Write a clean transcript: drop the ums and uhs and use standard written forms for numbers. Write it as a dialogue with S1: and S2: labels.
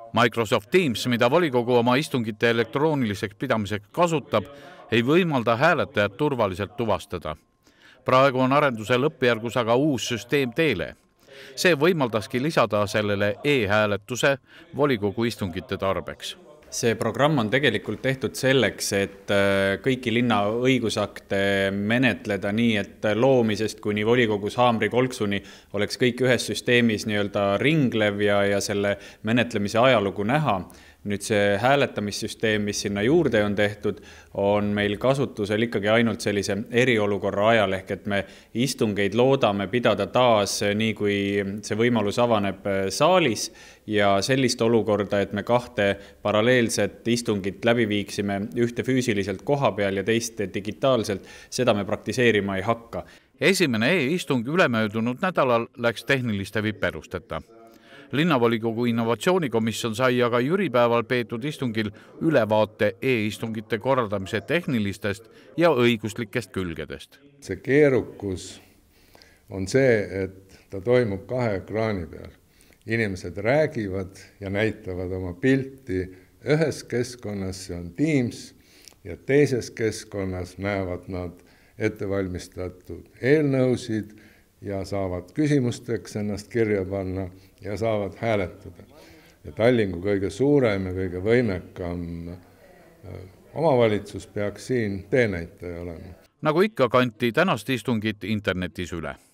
S1: Microsoft Teams, mida volikogu oma istungite elektrooniliseks pidamiseks kasutab, ei võimalda hääletajat turvaliselt tuvastada. Praegu on arenduse lõppjärgus aga uus süsteem Tele. See võimaldaski lisada sellele e-hääletuse volikogu istungite tarbeks.
S2: See programm on tegelikult tehtud selleks, et kõiki linna õigusakte menetleda nii, et loomisest kuni volikogus haamrikolksuni oleks kõik ühes süsteemis nii-öelda ringlev ja selle menetlemise ajalugu näha. Nüüd see hääletamissüsteem, mis sinna juurde on tehtud, on meil kasutusel ikkagi ainult sellise eriolukorra ajal, ehk et me istungeid loodame pidada taas nii, kui see võimalus avaneb saalis ja sellist olukorda, et me 2 paralleelset istungit läbi viiksime, ühte füüsiliselt koha peal ja teist digitaalselt, seda me praktiseerima ei hakka.
S1: Esimene e-istung ülemöödunud nädalal läks tehniliste viperusteta. Linnavolikogu innovatsioonikomisjon sai aga jüripäeval peetud istungil ülevaate e-istungite korraldamise tehnilistest ja õiguslikest külgedest.
S3: See keerukus on see, et ta toimub 2 ekraani peal. Inimesed räägivad ja näitavad oma pilti ühes keskkonnas, see on Teams, ja teises keskkonnas näevad nad ettevalmistatud eelnõusid ja saavad küsimusteks ennast kirja panna ja saavad hääletada. Ja Tallingu kõige suurem ja kõige võimekam omavalitsus peaks siin teenäitaja olema.
S1: Nagu ikka kanti tänast istungit internetis üle.